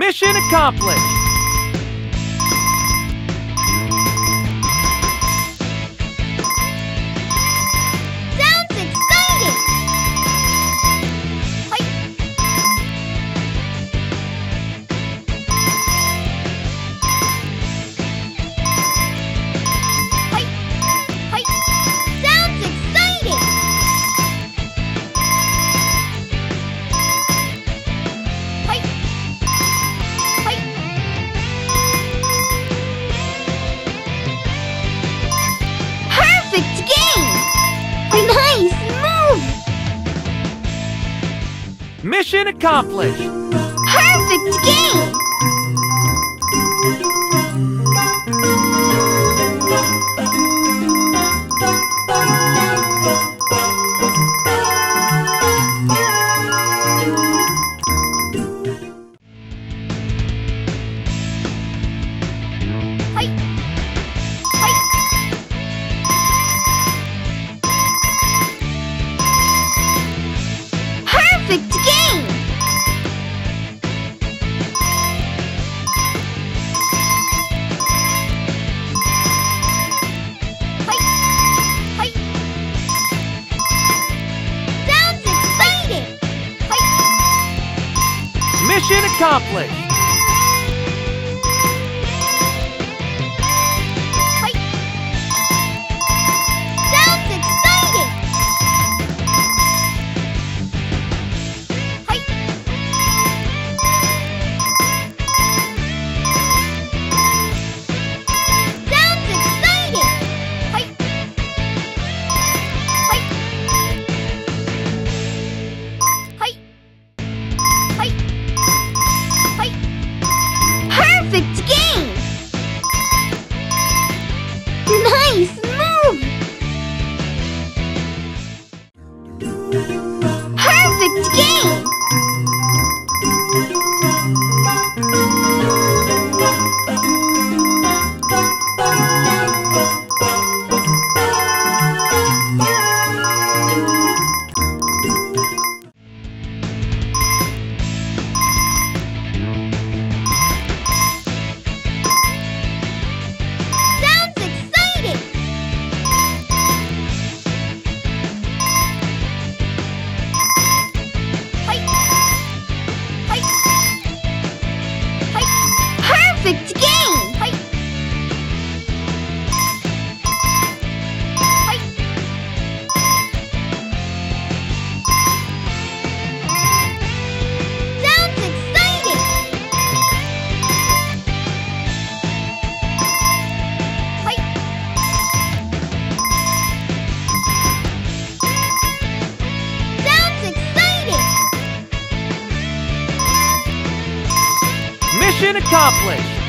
Mission accomplished! Sounds exciting! Hi. Hi. Hi. Sounds exciting! Hi. Hi. Perfect game! Nice move! Mission accomplished! Perfect game! Hi. Hi. Perfect game! Hi. Hi. Sounds exciting! Hi. Mission accomplished! Hi. Sounds exciting! Hi. Sounds exciting! Hi. Hi. Hi. Hi. Hi. Perfect game! Nice move! Perfect game! Sounds exciting! Hi. Hi. Hi. Perfect game! Hi. Hi. Sounds exciting! Hi. Sounds exciting! Mission accomplished!